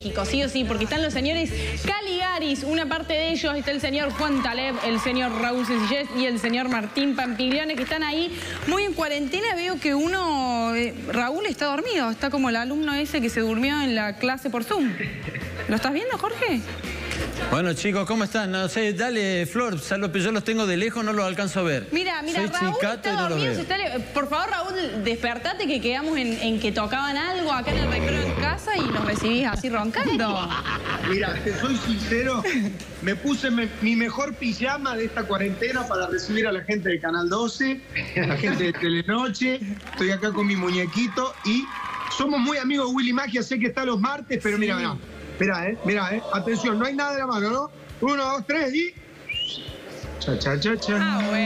Chicos, sí o sí, porque están los señores Caligaris, una parte de ellos está el señor Juan Taleb, el señor Raúl Sencillez y el señor Martín Pampiglione, que están ahí muy en cuarentena. Veo que Raúl está dormido, está como el alumno ese que se durmió en la clase por Zoom. ¿Lo estás viendo, Jorge? Bueno, chicos, ¿cómo están? No sé, dale, Flor, yo los tengo de lejos, no los alcanzo a ver. Mira, soy Raúl chicato está y no los dormido. veo. Por favor, Raúl, despertate, que quedamos en que tocaban algo acá en el recreo en casa y nos recibís así roncando. Mira, te soy sincero, me puse mi mejor pijama de esta cuarentena para recibir a la gente de Canal 12, a la gente de Telenoche. Estoy acá con mi muñequito y somos muy amigos de Willy Magia. Sé que está los martes, pero mira, mira, atención, no hay nada de la mano, ¿no? 1, 2, 3 y... Cha, cha, cha, cha.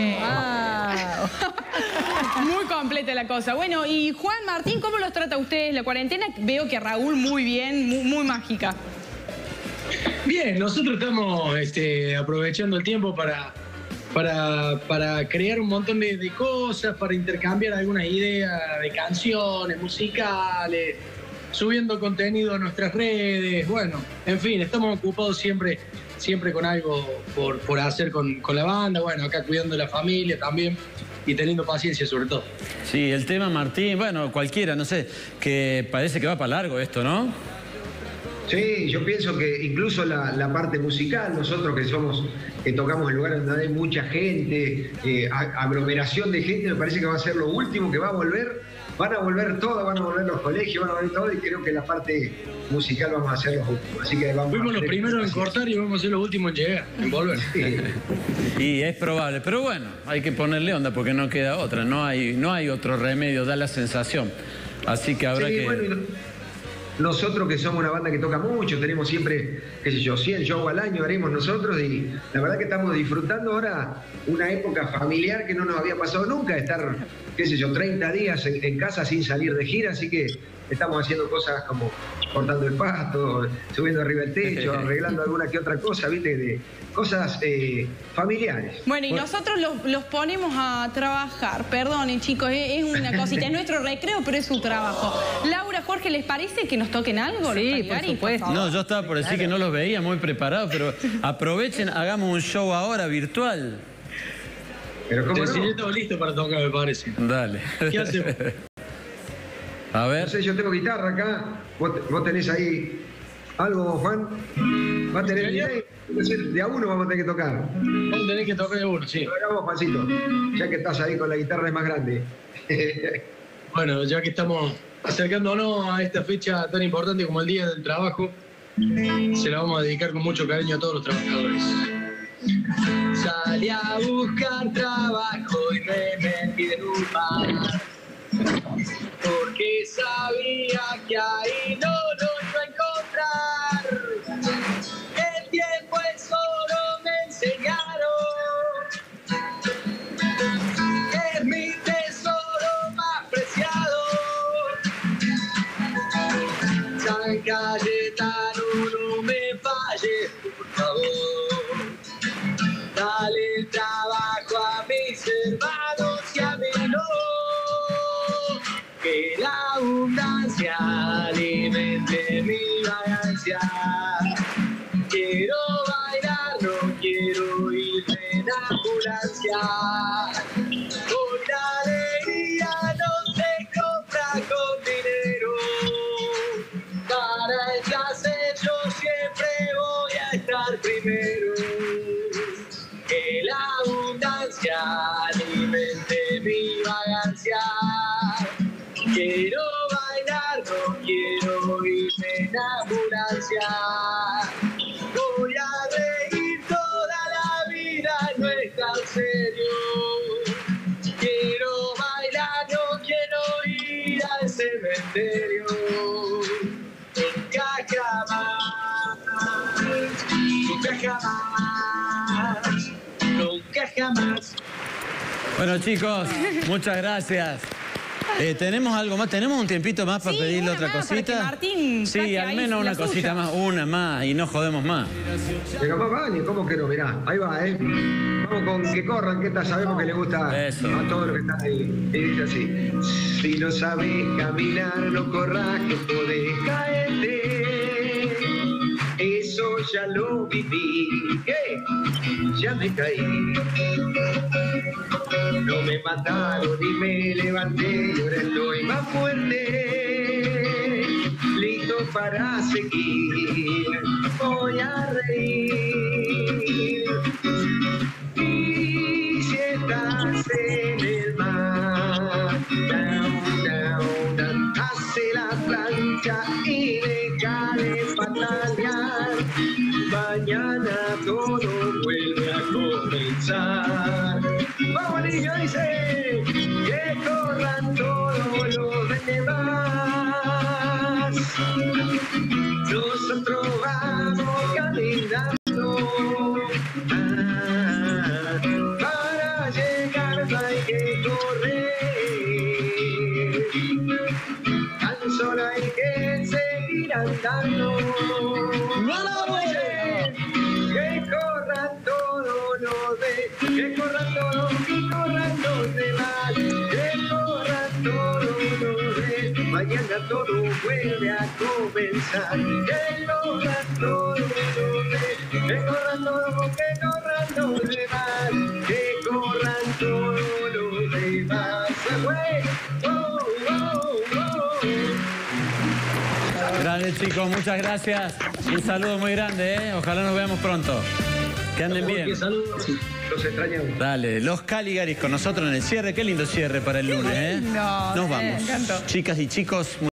Ah, bueno. Muy completa la cosa. Bueno, y Juan, Martín, ¿cómo los trata ustedes la cuarentena? Veo que a Raúl muy bien, muy mágica. Bien, nosotros estamos aprovechando el tiempo para crear un montón de cosas, para intercambiar algunas ideas de canciones, musicales, subiendo contenido a nuestras redes. Bueno, en fin, estamos ocupados siempre con algo por hacer con la banda. Bueno, acá cuidando de la familia también y teniendo paciencia sobre todo. Sí, el tema, Martín, bueno, cualquiera, no sé, que parece que va para largo esto, ¿no? Sí, yo pienso que incluso la parte musical, nosotros que tocamos en lugares donde hay mucha gente, aglomeración de gente, me parece que va a ser lo último que va a volver. Van a volver todos, van a volver los colegios, van a volver todo, y creo que la parte musical vamos a ser los últimos. Así que fuimos los primeros en cortar y vamos a ser los últimos en llegar, en volver. Sí. Y es probable, pero bueno, hay que ponerle onda porque no queda otra, no hay otro remedio, da la sensación. Así que habrá que... Bueno, nosotros que somos una banda que toca mucho, tenemos siempre, qué sé yo, 100 shows al año haremos nosotros, y la verdad que estamos disfrutando ahora una época familiar que no nos había pasado nunca, estar, qué sé yo, 30 días en casa sin salir de gira, así que estamos haciendo cosas como cortando el pasto, subiendo arriba el techo, arreglando alguna que otra cosa, ¿viste? De cosas familiares. Bueno, y nosotros los ponemos a trabajar. Perdonen, chicos, es una cosita, es nuestro recreo, pero es su trabajo. Laura, Jorge, ¿les parece que nos toquen algo? Sí, por supuesto. No, yo estaba por decir que no los veía muy preparados, pero aprovechen, hagamos un show ahora virtual. Pero ¿cómo no? Sí, estamos listos para tocar, me parece. Dale. ¿Qué hacemos? A ver. No sé, yo tengo guitarra acá. ¿Vos tenés ahí algo, Juan? ¿Va a tener delay? De a uno vamos a tener que tocar. Vamos a tener que tocar de uno, sí. Ahora vos, Juancito, ya que estás ahí con la guitarra es más grande. Bueno, ya que estamos acercándonos a esta fecha tan importante como el Día del Trabajo, se la vamos a dedicar con mucho cariño a todos los trabajadores. Salí a buscar trabajo y me metí en un bar, porque sabía que ahí no lo iba a encontrar. El tiempo es oro, me enseñaron. Es mi tesoro más preciado. San Cayetano, no me falles, por favor. Dale el trabajo a mis hermanos y a mí no. Que la abundancia alimente mi vagancia. Quiero bailar, no quiero irme en ambulancia. Hoy la alegría no se compra con dinero. Para el placer yo siempre voy a estar primero. Que la abundancia alimente mi vagancia. Quiero bailar, no quiero irme en ambulancia. Voy a reír toda la vida, no es tan serio. Quiero bailar, no quiero ir al cementerio. Nunca jamás, nunca jamás, nunca jamás. Bueno, chicos, muchas gracias. ¿Tenemos algo más? ¿Tenemos un tiempito más para pedirle otra cosita? Martín, sí, al menos una cosita más, una más, y no jodemos más. Pero más vale, ¿cómo que no? Mirá, ahí va, Vamos con que corran, que esta sabemos que le gusta Eso. a todos los que están ahí. Y dice así: si no sabes caminar, no corras, que podés caerte. ya lo viví, ya me caí. No me mataron y me levanté y ahora estoy más fuerte, listo para seguir, voy a reír. Y si estás en el mar, down, down, down, hace la plancha y déjale patalear. Mañana todo vuelve a comenzar. Vamos, niño, dice que corran todos los demás. Nosotros vamos caminando. Para llegar no hay que correr. Tan solo hay que seguir andando. Que corran todos los demás. Que corran todos los demás. Que corran todos los demás. Mañana todo vuelve a comenzar. Que corran todos los demás. Que corran todos, que corran los demás. Que corran todos los demás. Oh, oh, oh. Grande, chicos, muchas gracias. Un saludo muy grande, ¿eh? Ojalá nos veamos pronto. Que anden bien. Saludos. Los extrañamos. Dale, los Caligaris con nosotros en el cierre. Qué lindo cierre para el lunes, ¿eh? No, Nos vamos. me encantó. Chicas y chicos.